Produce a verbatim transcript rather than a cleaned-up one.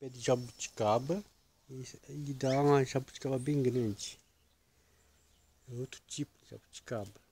pé de jabuticaba. E dá uma jabuticaba bem grande. É outro tipo de jabuticaba.